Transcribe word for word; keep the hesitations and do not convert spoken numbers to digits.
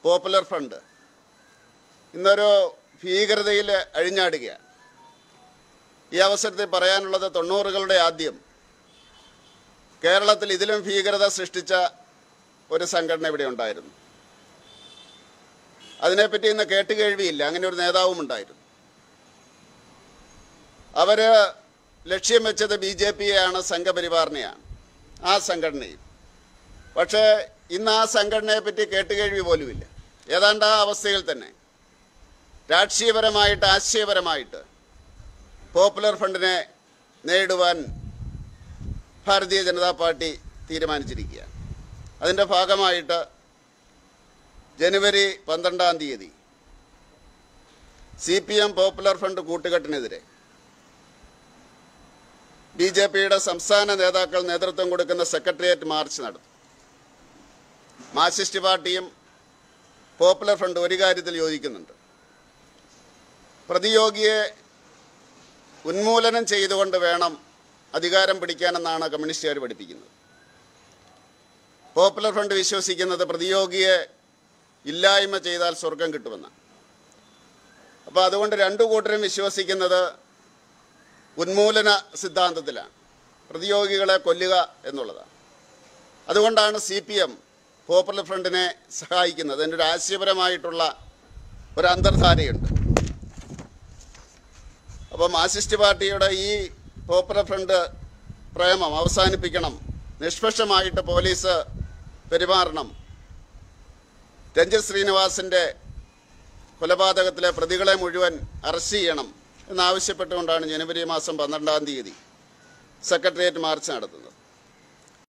Popular front ഇന്നൊരു ഭീകരതയിൽ അഴിഞ്ഞാടുകയാണ്. ഈ അവസരത്തിൽ പറയാനുള്ളത് തൊണ്ണൂറുകളുടെ ആദ്യം കേരളത്തിൽ ഇതിലും ഭീകരത സൃഷ്ടിച്ച ഒരു സംഘടന ഇവിടെ ഉണ്ടായിരുന്നു. അതിനെപ്പറ്റി ഇന്ന് കേട്ടുകേഴ്വിയില്ല. അങ്ങനെ ഒരു നേതാവും ഉണ്ടായിരുന്നു. അവർ ലക്ഷ്യം വെച്ചത് ബി ജെ പിയെയാണ്, സംഘപരിവാറിനെയാണ്, ആ സംഘടനയും. പക്ഷേ ഇന്ന് ആ സംഘടനയെപ്പറ്റി കേട്ടുകേഴ്വി പോലുമില്ല. ഏതാണ്ട് ആ അവസ്ഥയിൽ തന്നെ രാഷ്ട്രീയപരമായിട്ട് ആശയപരമായിട്ട് പോപ്പുലർ ഫ്രണ്ടിനെ നേരിടുവാൻ ഭാരതീയ ജനതാ പാർട്ടി തീരുമാനിച്ചിരിക്കുകയാണ്. അതിൻ്റെ ഭാഗമായിട്ട് ജനുവരി പന്ത്രണ്ടാം തീയതി C P M popular front കൂട്ടുകെട്ടിനെതിരെ ബി ജെ പിയുടെ സംസ്ഥാന നേതാക്കൾ നേതൃത്വം കൊടുക്കുന്ന സെക്രട്ടേറിയറ്റ് മാർച്ച് നടത്തും. മാർക്സിസ്റ്റ് പാർട്ടിയും പോപ്പുലർ ഫ്രണ്ട് ഒരു കാര്യത്തിൽ യോജിക്കുന്നുണ്ട്. പ്രതിയോഗിയെ ഉന്മൂലനം ചെയ്തുകൊണ്ട് വേണം അധികാരം പിടിക്കാനെന്നാണ് കമ്മ്യൂണിസ്റ്റുകാർ പഠിപ്പിക്കുന്നത്. പോപ്പുലർ ഫ്രണ്ട് വിശ്വസിക്കുന്നത് പ്രതിയോഗിയെ ഇല്ലായ്മ ചെയ്താൽ സ്വർഗം കിട്ടുമെന്നാണ്. അപ്പോൾ അതുകൊണ്ട് രണ്ടു കൂട്ടരും വിശ്വസിക്കുന്നത് ഉന്മൂലന സിദ്ധാന്തത്തിലാണ്, പ്രതിയോഗികളെ കൊല്ലുക എന്നുള്ളതാണ്. അതുകൊണ്ടാണ് സി പി എം പോപ്പുലർ ഫ്രണ്ടിനെ സഹായിക്കുന്നത്. അതിൻ്റെ ഒരു ആശയപരമായിട്ടുള്ള ഒരു അന്തർധാരയുണ്ട്. അപ്പോൾ മാർക്സിസ്റ്റ് പാർട്ടിയുടെ ഈ പോപ്പുലർ ഫ്രണ്ട് പ്രേമം അവസാനിപ്പിക്കണം, നിഷ്പക്ഷമായിട്ട് പോലീസ് പെരുമാറണം, രഞ്ജിത് ശ്രീനിവാസിൻ്റെ കൊലപാതകത്തിലെ പ്രതികളെ മുഴുവൻ അറസ്റ്റ് ചെയ്യണം എന്നാവശ്യപ്പെട്ടുകൊണ്ടാണ് ജനുവരി മാസം പന്ത്രണ്ടാം തീയതി സെക്രട്ടേറിയറ്റ് മാർച്ച് നടത്തുന്നത്.